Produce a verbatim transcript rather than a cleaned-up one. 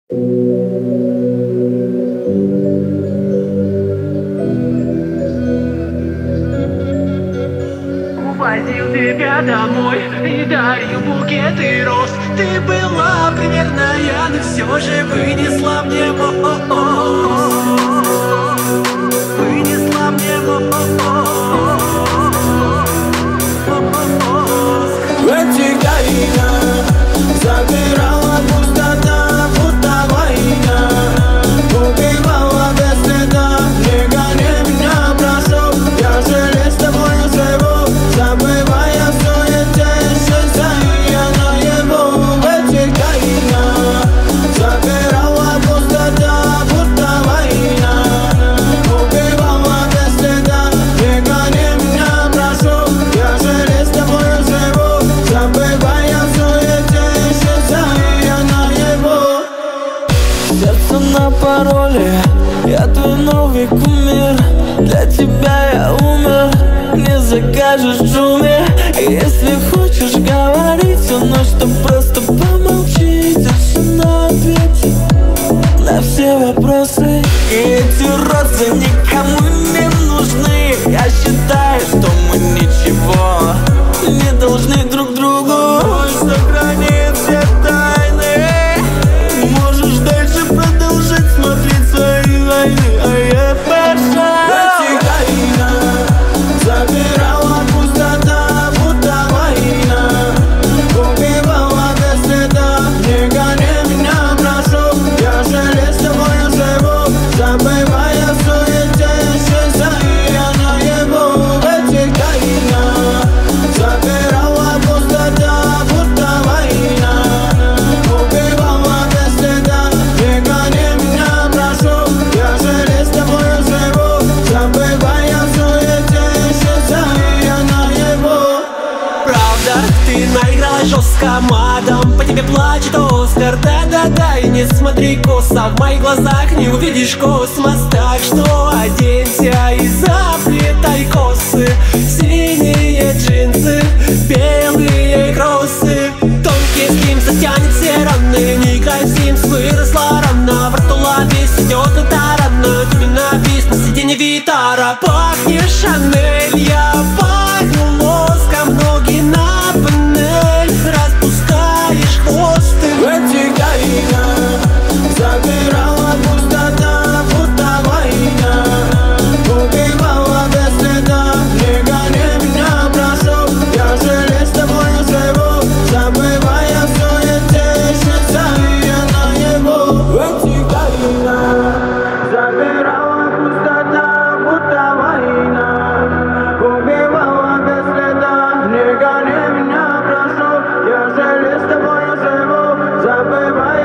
Возил тебя домой и дарил букеты роз. Ты была примерная, но все же вынесла мне мост. Вынесла мне мост. В этих долинах забирала пустота, будто война. Убивала без следа, не гони меня, прошу. Я жалею с тобою живу, забывая в суете, исчезая наяву. В этих долинах забирала пустота, будто война. Убивала без следа, не гони меня, прошу. Я жалею с тобою живу, забывая в суете, исчезая наяву. Сердце на пароле, я твой новый кумир. Для тебя я умер, не закажешь в шуме. Если хочешь говорить всю ночь, то просто помолчи. Тишина ответит на все вопросы. И эти розы никому не нужны. Я считаю, что мы ничего не должны друг другу. Сохрани все тайны. Можешь дальше продолжать смотреть свои войны, а я пошел. В этих долинах забирала пустота, будто война. Убивала без следа, не гони меня, прошу. Я жалею с тобою живу, забывая в суете, исчезая наяву. В этих долинах забирала пустота, будто война. Убивала без следа, не гони меня, прошу. Я жалею с тобою живу, забывая в суете, исчезая наяву. Правда, ты наиграла жестко матом, по тебе плачет Оскар. Да-да-да, и не смотри косо, в моих глазах не увидишь космос. Так что оденься и заплетай косы, синие джинсы, белые кроссы. Тонкий ским затянет все раны, не играй в Sims, выросла рано. В рту ладвись, идет и тарана, тебе навис на сиденье Витара. Пахнешь Шанель, я пахну воском, ноги на панель, распускаешь хвост ты. В этих долинах забирала пустота, будто война. Убивала без следа, не гони меня, прошу. Я жалею с тобою живу, забывая в суете, исчезая наяву. В этих долинах забирала пустота, будто война. Убивала без следа, не гони меня, прошу. Я жалею с тобою живу, забывая